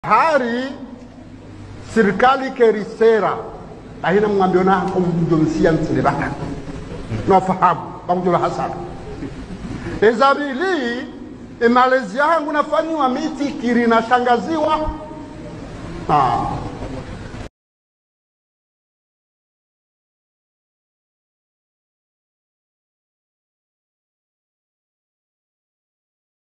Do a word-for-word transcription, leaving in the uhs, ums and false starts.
Hari serikali kerisera ahina mwambiona kumdonsia nsilibaka nafahamu bangula hasana ezabili e Malaysia hangu nafanywa miti kiri na shangaziwa ah